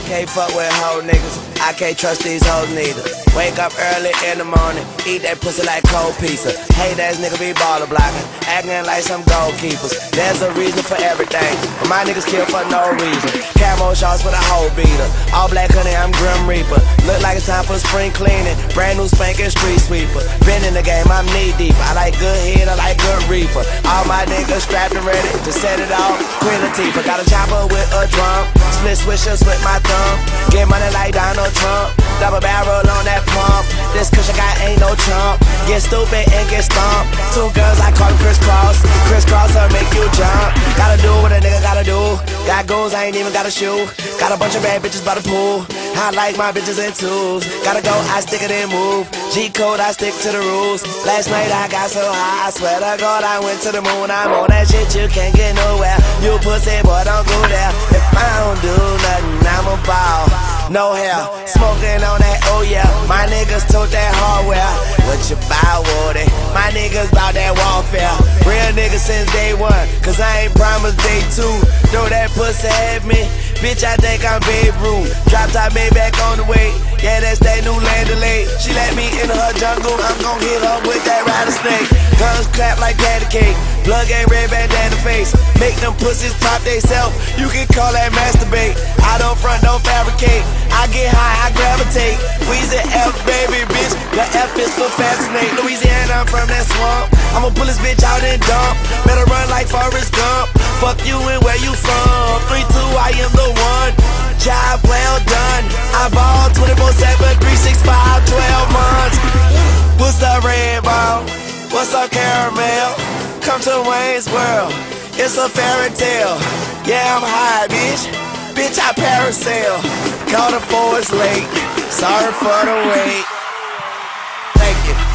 Can't fuck with hoe niggas, I can't trust these hoes neither. Wake up early in the morning, eat that pussy like cold pizza. Hate ass nigga be baller blocking, acting like some goalkeepers. There's a reason for everything, but my niggas kill for no reason. Camo shots for the whole beater, all black honey, I'm Grim Reaper. Look like it's time for spring cleaning, brand new spanking street sweeper. Been in the game, I'm knee deep, I like good head, I like good reefer. All my niggas strapped and ready to set it off, Queen Latifah. Got a chopper with a drum, split swishers with my thumb. Get money like Donald Trump, double barrel on that pump. This cushion guy ain't no chump, get stupid and get stomped. Two guns, I call them crisscross, crisscross will make you jump. Gotta do what a nigga gotta do, got goals, I ain't even got a shoe. Got a bunch of bad bitches by the pool, I like my bitches in twos. Gotta go, I stick it and move, G-code, I stick to the rules. Last night I got so high, I swear to God I went to the moon. I'm on that shit, you can't get nowhere. You pussy boy, don't go there. If I don't do nothing, I'm a ball. No hair, smoking on that, oh yeah. My niggas tote that hardware. What you buy, Woody? My niggas bout that warfare. Real niggas since day one, cause I ain't promised day two. Throw that pussy at me, bitch, I think I'm Babe Ruth. Drop top Maybach on the way, yeah, that's that new land delay. She let me in her jungle, I'm gon' hit her with that rattlesnake. Guns clap like patty cake, plug ain't red bandana face. Make them pussies pop they self, you can call that masturbate. I don't front, don't fabricate, I get high, I gravitate. Weezy F, baby, bitch, the F is for fascinate. Louisiana, I'm from that swamp, I'ma pull this bitch out and dump. Better run like Forrest Gump, fuck you and where you from. 3-2, I am the one, job well done. I ball 24/7, 365, 12 months. What's up, red ball? What's up, caramel? Come to Wayne's World, it's a fairy tale. Yeah, I'm high, bitch, bitch, I parasail. Call the force late, sorry for the wait. Thank you.